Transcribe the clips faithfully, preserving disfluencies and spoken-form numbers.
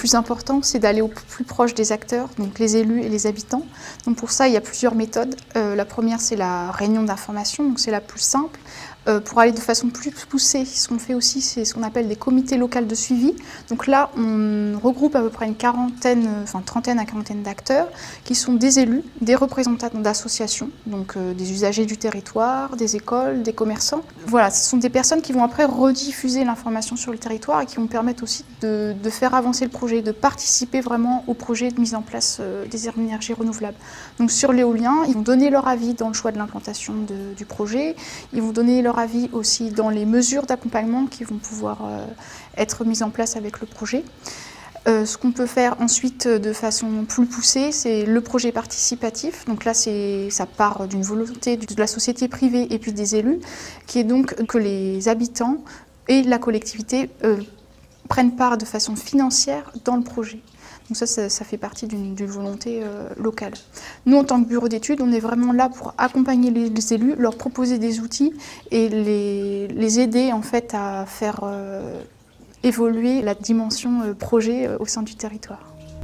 plus important, c'est d'aller au plus proche des acteurs, donc les élus et les habitants. Donc pour ça, il y a plusieurs méthodes. Euh, la première, c'est la réunion d'information, donc c'est la plus simple. Euh, pour aller de façon plus poussée, ce qu'on fait aussi, c'est ce qu'on appelle des comités locaux de suivi. Donc là, on regroupe à peu près une quarantaine, enfin trentaine à quarantaine d'acteurs qui sont des élus, des représentants d'associations, donc euh, des usagers du territoire, des écoles, des commerçants. Voilà, ce sont des personnes qui vont après rediffuser l'information sur le territoire et qui vont permettre aussi de, de faire avancer le projet, de participer vraiment au projet de mise en place euh, des énergies renouvelables. Donc sur l'éolien, ils vont donner leur avis dans le choix de l'implantation du projet, ils vont donner leur avis aussi dans les mesures d'accompagnement qui vont pouvoir euh, être mises en place avec le projet. Euh, ce qu'on peut faire ensuite de façon plus poussée, c'est le projet participatif. Donc là, ça part d'une volonté de la société privée et puis des élus, qui est donc que les habitants et la collectivité euh, prennent part de façon financière dans le projet. Donc ça, ça, ça fait partie d'une volonté euh, locale. Nous, en tant que bureau d'études, on est vraiment là pour accompagner les, les élus, leur proposer des outils et les, les aider en fait à faire euh, évoluer la dimension euh, projet euh, au sein du territoire.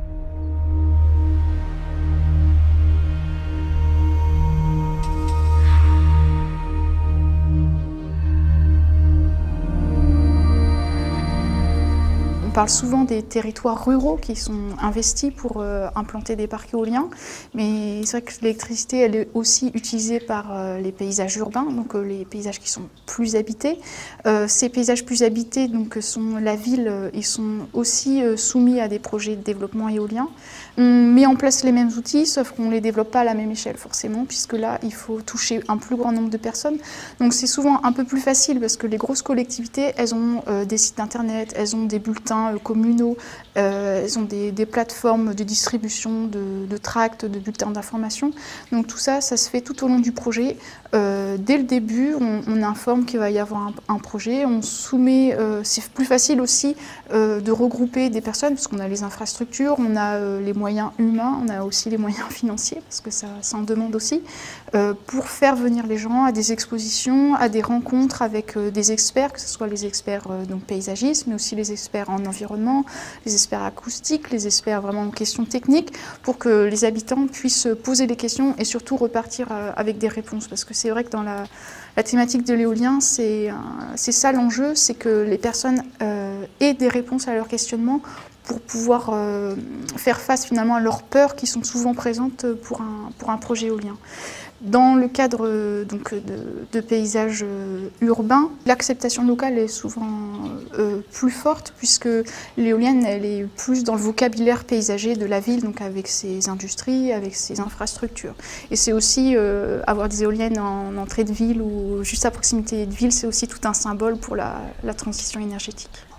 On parle souvent des territoires ruraux qui sont investis pour euh, implanter des parcs éoliens, mais c'est vrai que l'électricité elle est aussi utilisée par euh, les paysages urbains, donc euh, les paysages qui sont plus habités. Euh, ces paysages plus habités donc, sont la ville, euh, ils sont aussi euh, soumis à des projets de développement éolien. On met en place les mêmes outils, sauf qu'on ne les développe pas à la même échelle forcément, puisque là il faut toucher un plus grand nombre de personnes. Donc c'est souvent un peu plus facile parce que les grosses collectivités, elles ont euh, des sites internet, elles ont des bulletins communaux, euh, elles ont des, des plateformes de distribution de, de tracts, de bulletins d'information. Donc tout ça, ça se fait tout au long du projet. Euh, dès le début, on, on informe qu'il va y avoir un, un projet, on soumet, euh, c'est plus facile aussi euh, de regrouper des personnes parce qu'on a les infrastructures, on a euh, les moyens humains, on a aussi les moyens financiers parce que ça, ça en demande aussi, euh, pour faire venir les gens à des expositions, à des rencontres avec euh, des experts, que ce soit les experts euh, donc paysagistes, mais aussi les experts en environnement, les experts acoustiques, les experts vraiment en questions techniques, pour que les habitants puissent poser des questions et surtout repartir euh, avec des réponses. Parce que c'est vrai que dans la, la thématique de l'éolien, c'est ça l'enjeu, c'est que les personnes euh, aient des réponses à leurs questionnements pour pouvoir euh, faire face finalement à leurs peurs qui sont souvent présentes pour un, pour un projet éolien. Dans le cadre euh, donc, de, de paysages euh, urbains, l'acceptation locale est souvent euh, plus forte puisque l'éolienne elle est plus dans le vocabulaire paysager de la ville, donc avec ses industries, avec ses infrastructures. Et c'est aussi euh, avoir des éoliennes en entrée de ville ou juste à proximité de ville, c'est aussi tout un symbole pour la, la transition énergétique.